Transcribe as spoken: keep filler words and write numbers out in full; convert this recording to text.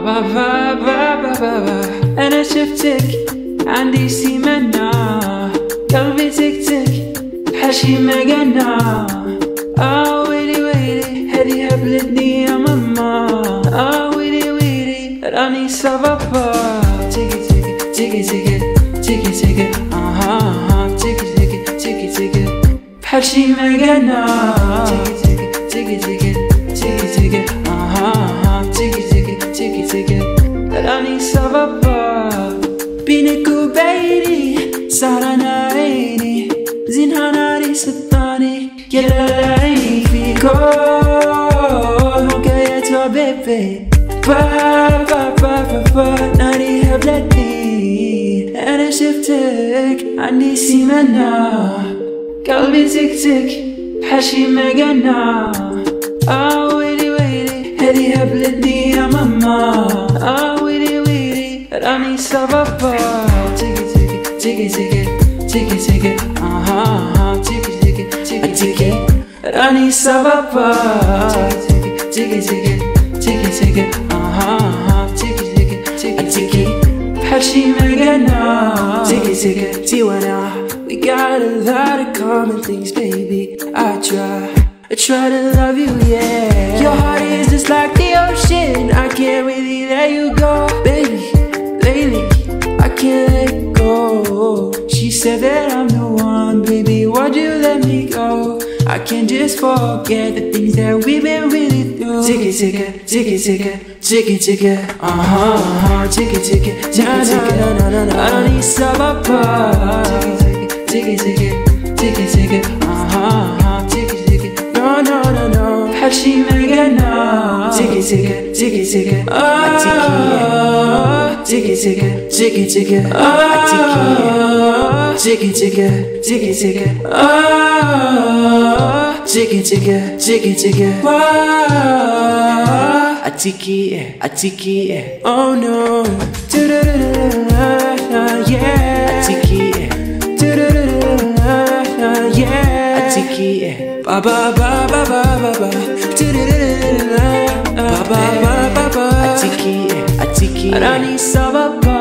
ba ba ba ba ba ba. أنا شفتك عندي سيمانة، قلبي تك تك بحشي مجنة. آه ويلي ويلي هذي هبلتني يا ماما. آه ويلي ويلي راني سببها. تيكي تيكي تيكي تيكي تيكي تيكي آها آها تيكي تيكي تيكي تيكي بحشي مجنة. تيكي تيكي تيكي تيكي تيكي آها آها تيكي تيكي تيكي تيكي راني سببها. بينك وبيني سهرانة عيني، زينها ناري ستاني يلا العين فيكو حكايتها بيبي. با با با با با ناري هبلتني. أنا شفتك عندي سيمانة، قلبي تك تك بحشي مجنة. آه ويلي ويلي هذي هبلتني يا ماما. آه ويلي ويلي راني سببها. تيكي تيكي تيكي تيكي تيكي آها آها تيكي تيكي تيكي تيكي راني سببها. تيكي تيكي تيكي تيكي آها آها تيكي تيكي تيكي تيكي بحشي مجنة. تيكي تيكي تي وانا we got a lot of common things, baby. I try, I try to love you, yeah. Your heart is just like the ocean, I can't really let you go, baby. Lately, I can't let go. She said that I'm the one, baby, why'd you let me go? I can't just forget the things that we've been really through. Ticket, ticket, ticket, ticket, ticket, ticket, uh-huh, uh-huh, ticket, ticket, ticket, ticket, no, no, no, I don't need sabapa. Ticket, ticket, ticket, ticket, uh-huh, uh-huh, ticket, ticket, no, no, no, no, حشي مجنة. Ticket, ticket, ticket, ticket, ah, ticket, ticket, ticket, ticket, ah, ticket, ticket, ticket, ticket, ah, ticket, ticket, ticket, ticket, ah, a ticket, a ticket, oh no, yeah, a ticket, yeah, a ticket, ba ba ba ba ba ba ba, ba ba ba ba ba, a ticket, a ticket, rani sababa.